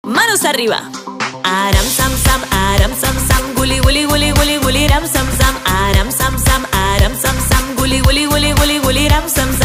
Manos arriba. Aram sam sam, aram sam sam, guli guli guli guli guli ram sam sam, aram sam sam, aram sam sam, guli guli guli guli guli ram sam sam.